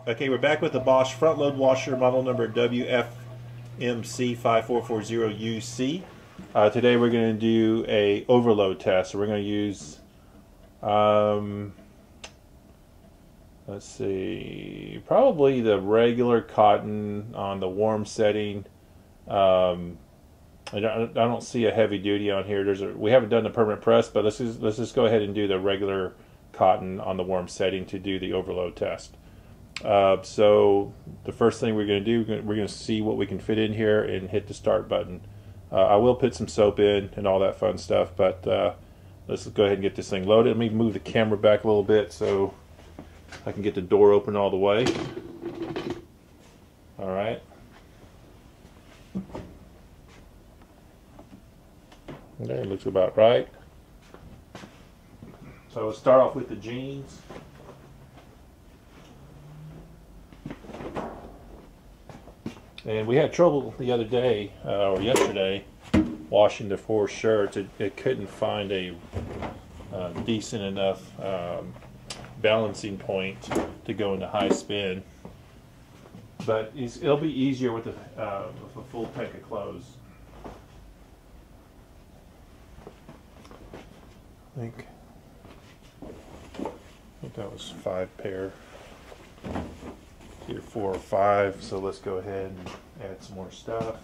Okay, we're back with the Bosch front load washer, model number WFMC5440UC. Today we're going to do a overload test. So we're going to use, let's see, probably the regular cotton on the warm setting. I don't see a heavy duty on here. We haven't done the permanent press, but let's just go ahead and do the regular cotton on the warm setting to do the overload test. So the first thing we're going to do, we're going to see what we can fit in here and hit the start button. I will put some soap in and all that fun stuff, but let's go ahead and get this thing loaded. Let me move the camera back a little bit so I can get the door open all the way. All right. There, looks about right. So we'll start off with the jeans. And we had trouble the other day, or yesterday, washing the 4 shirts. It couldn't find a decent enough balancing point to go into high spin. But it'll be easier with a full tank of clothes. I think that was 5 pair. Here 4 or 5, so let's go ahead and add some more stuff.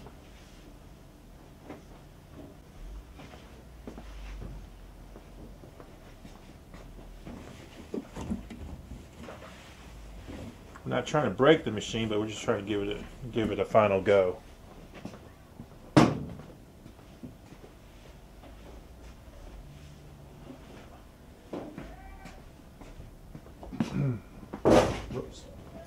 I'm not trying to break the machine, but we're just trying to give it a final go. Whoops.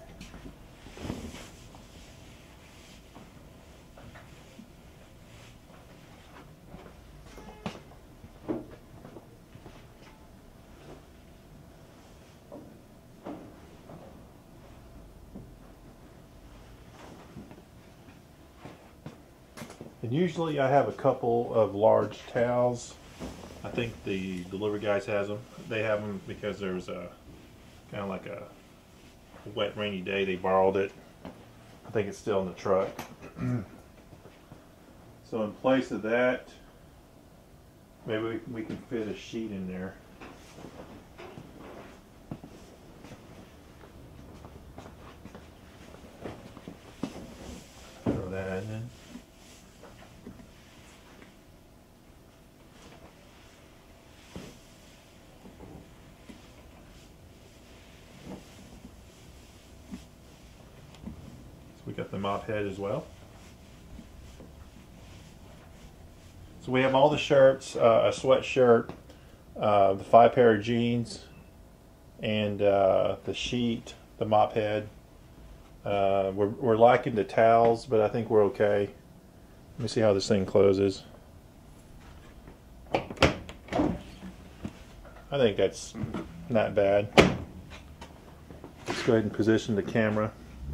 And usually I have a couple of large towels. I think the delivery guys has them. They have them because there's a kind of like a wet rainy day. They borrowed it. I think it's still in the truck. So in place of that, maybe we can fit a sheet in there. Throw that in. We got the mop head as well. So we have all the shirts, a sweatshirt, the 5 pair of jeans, and the sheet, the mop head. We're liking the towels, but I think we're okay. Let me see how this thing closes. I think that's not bad. Let's go ahead and position the camera.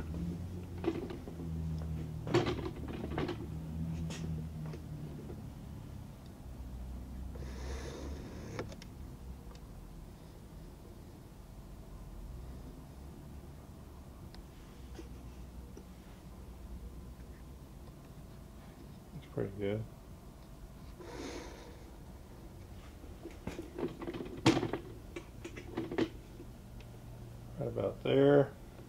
Pretty good. Right about there.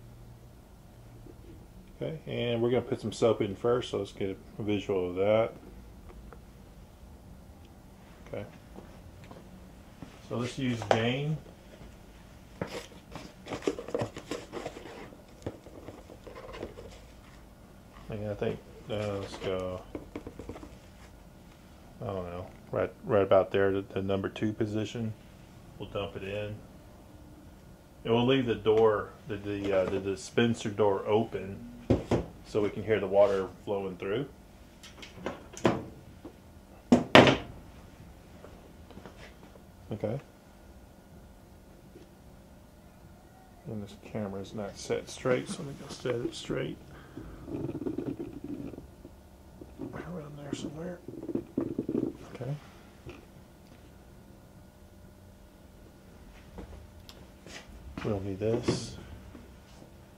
Okay, and we're going to put some soap in first, so let's get a visual of that. Okay. So let's use Gain. And I think, let's go, I don't know, right about there, the number 2 position. We'll dump it in, and we'll leave the door, the dispenser door open, so we can hear the water flowing through. Okay. And this camera is not set straight, so I'm going to set it straight. Around there somewhere. Okay. We'll need this.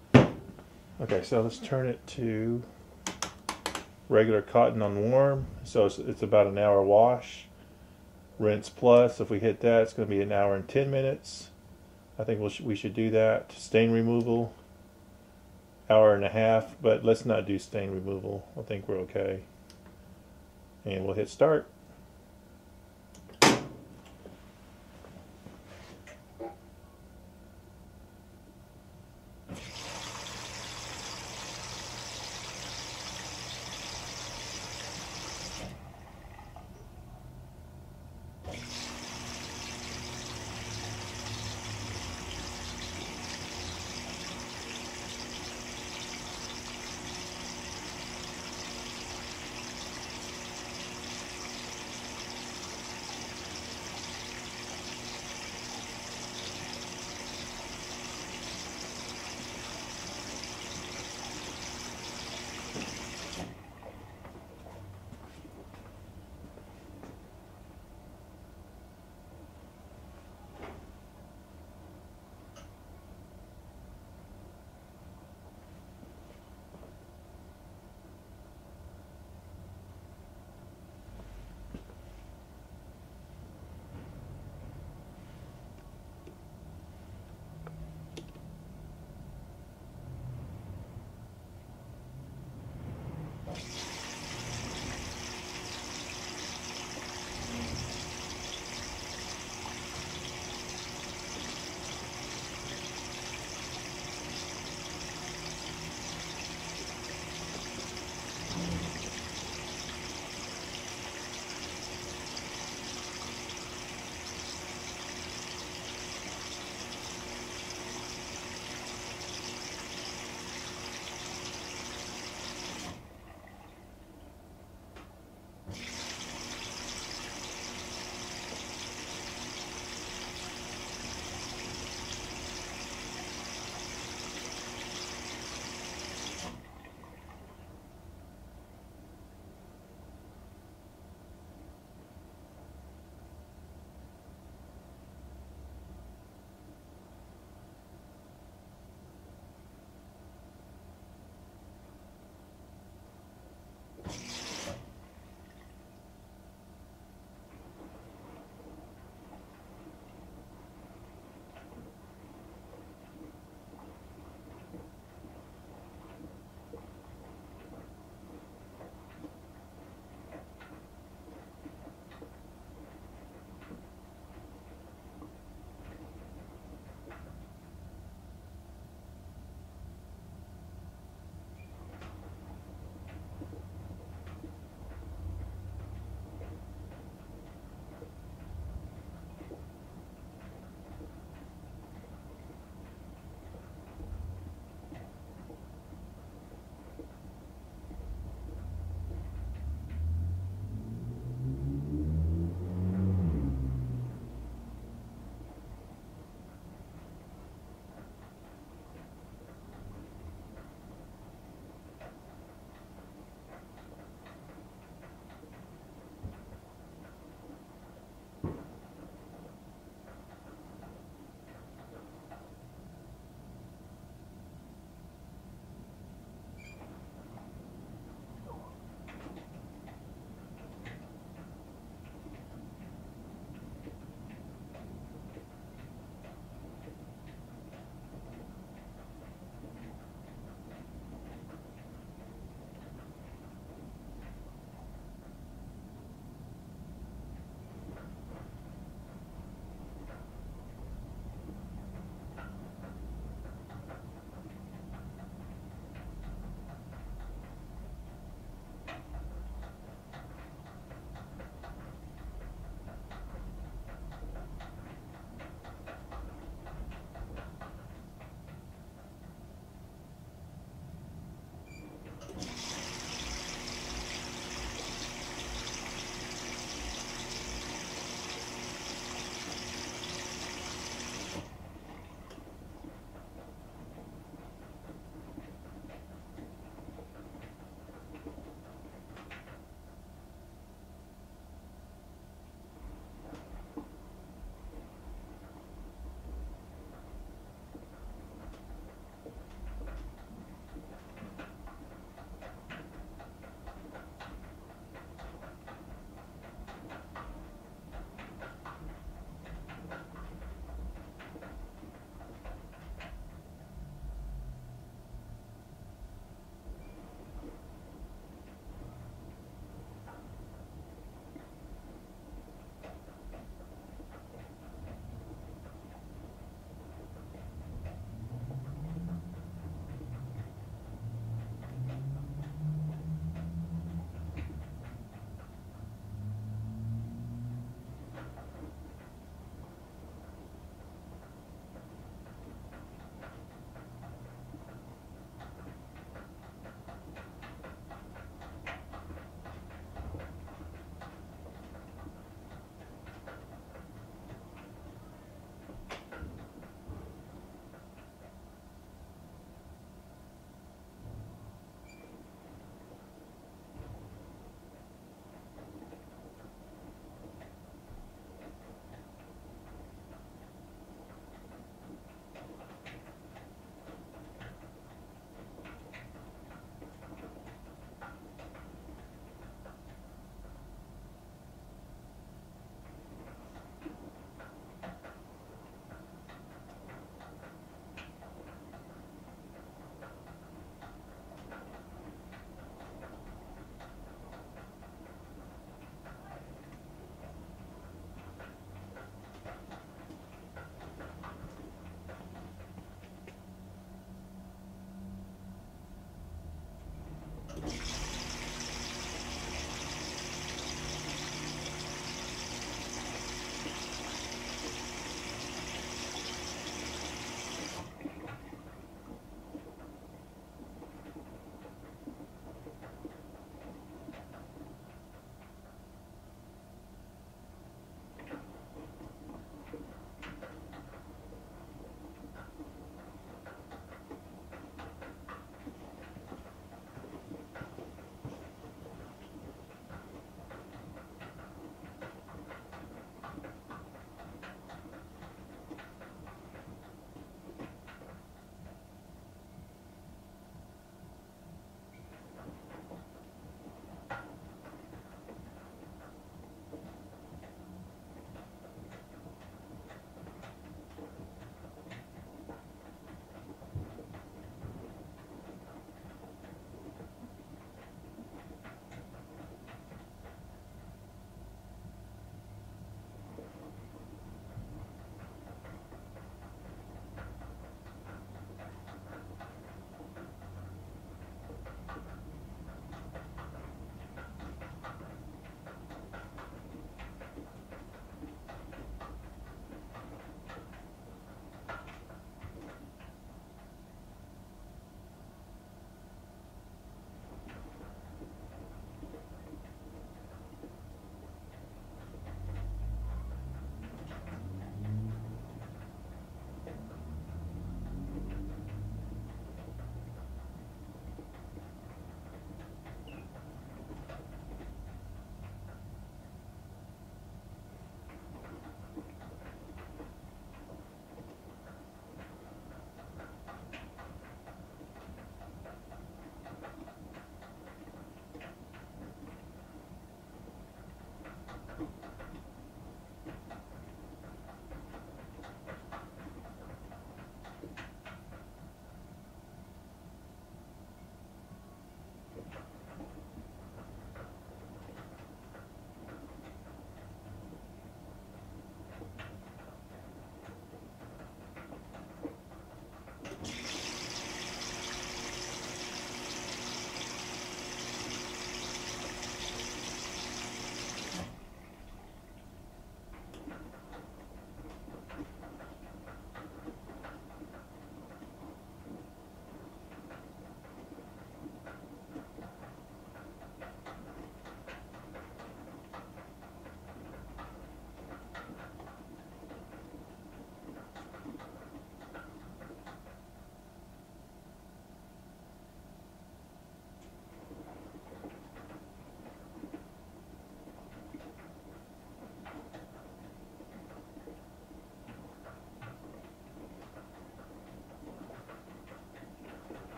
Okay, so let's turn it to regular cotton on warm. So it's about an hour wash. Rinse plus, if we hit that, it's going to be an hour and 10 minutes. I think we should do that. Stain removal, hour and a half, but let's not do stain removal. I think we're okay. And we'll hit start.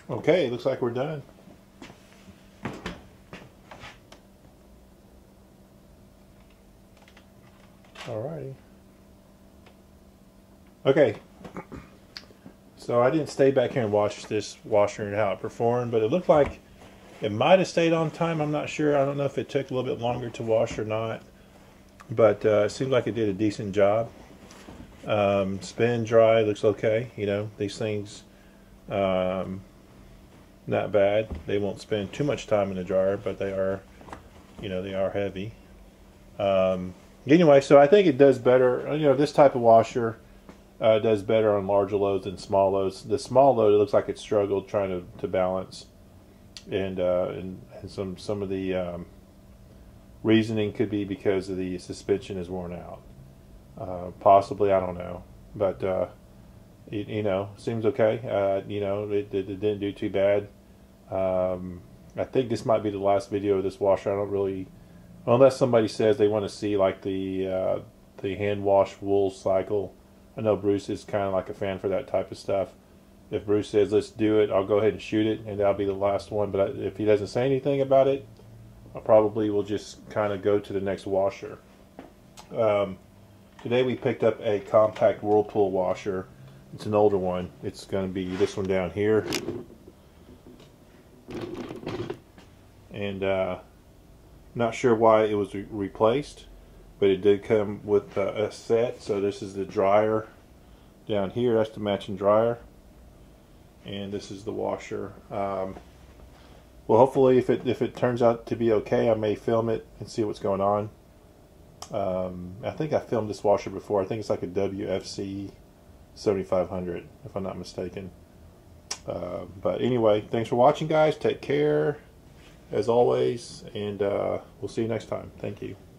Okay, looks like we're done. Alrighty. Okay. So I didn't stay back here and watch this washer and how it performed, but it looked like it might have stayed on time. I'm not sure. I don't know if it took a little bit longer to wash or not, but it seemed like it did a decent job. Spin, dry, looks okay. You know, these things, not bad. They won't spend too much time in the dryer, but they are, you know, they are heavy. Anyway, so I think it does better. You know, this type of washer does better on larger loads than small loads. The small load, it looks like it struggled trying to balance, and some of the reasoning could be because of the suspension is worn out. Possibly, I don't know, but you know, seems okay. You know, it didn't do too bad. I think this might be the last video of this washer. I don't really, unless somebody says they want to see like the hand wash wool cycle. I know Bruce is kind of like a fan for that type of stuff. If Bruce says let's do it, I'll go ahead and shoot it, and that'll be the last one. But if he doesn't say anything about it, I probably will just kind of go to the next washer. Today we picked up a compact Whirlpool washer. It's an older one. It's going to be this one down here. And not sure why it was replaced, but it did come with a set. So this is the dryer down here. That's the matching dryer. And this is the washer. Well, hopefully if it turns out to be okay, I may film it and see what's going on. I think I filmed this washer before. I think it's like a WFC 7500, if I'm not mistaken. But anyway, thanks for watching, guys. Take care, as always, and we'll see you next time. Thank you.